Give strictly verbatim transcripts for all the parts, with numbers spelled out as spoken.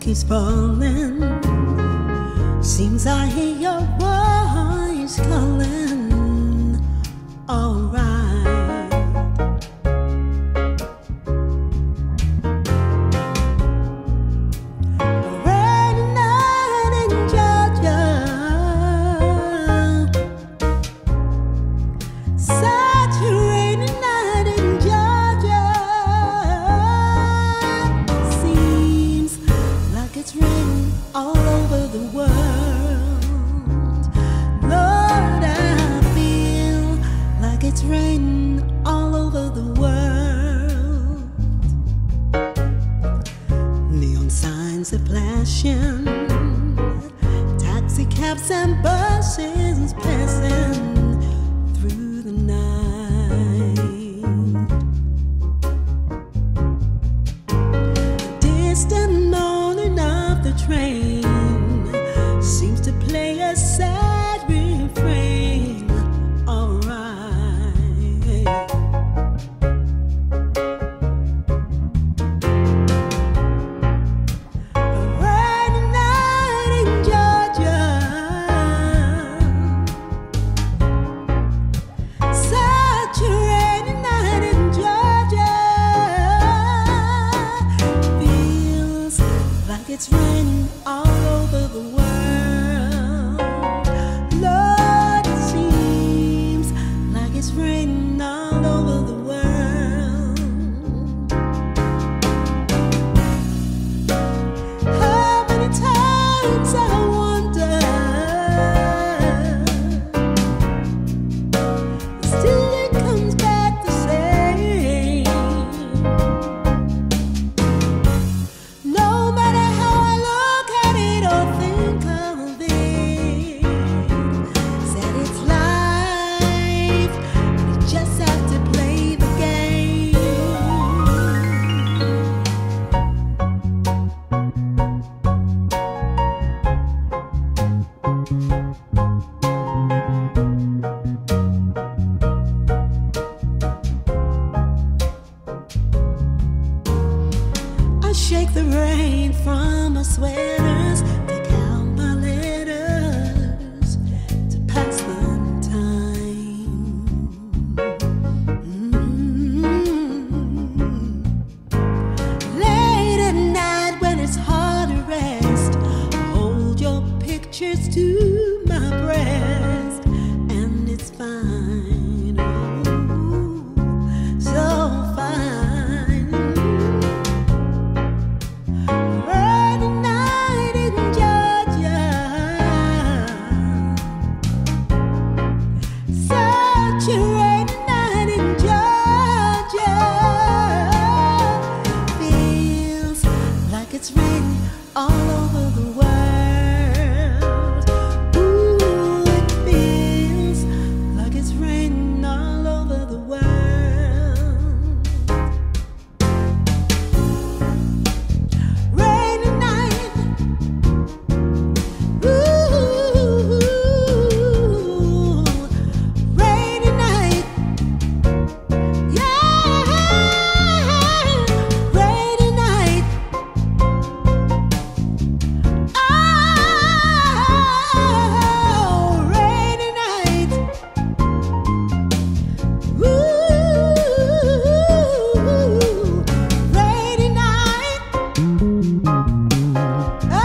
keeps falling. Seems I hear your voice calling. Alright. Rainy night in Georgia. Such a rainy night in Georgia. Seems like it's raining all over the world. Lord, I feel like it's raining all over the world. Neon signs are flashing, taxi cabs and buses passing through the night. Distant moaning of the train seems to play a sad refrain. Alright. A rainy night in Georgia. Such a rainy night in Georgia. Feels like it's raining all over the world. Lord, it seems like it's raining all over the world. How many times I wonder, still it comes back the same. No matter how I look at it or think of it, said it's life, you just have to play the game. I shake the rain from my sweaters, take out my letters to pass the time. Mm. Late at night when it's hard to rest, hold your pictures to my breast, and it's fine, oh, so fine. Rainy night in Georgia. Such a rainy night in Georgia. Feels like it's raining all over the world. Ooh, it feels like it's raining all over the world. Rainy night. Ooh, rainy night. Yeah, rainy night. Oh, rainy night. Ooh, rainy night. Oh,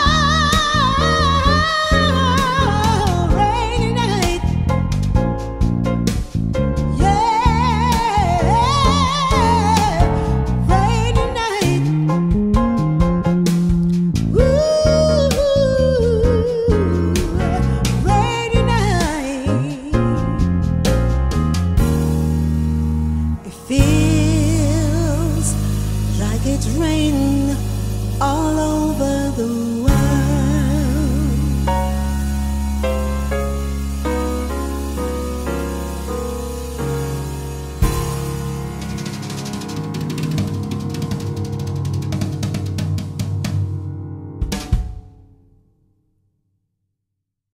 rainy night. Yeah, rainy night. Ooh, rainy night. It feels like it's raining all over the world.